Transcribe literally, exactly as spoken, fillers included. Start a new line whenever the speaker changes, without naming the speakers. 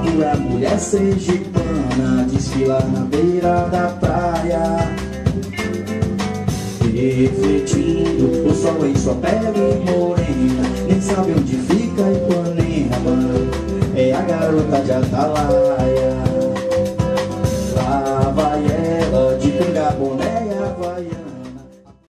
a mulher sergipana desfila na beira da praia, refletindo o sol em sua pele morena. Nem sabe onde fica Ipanema, é a garota de Atalaia.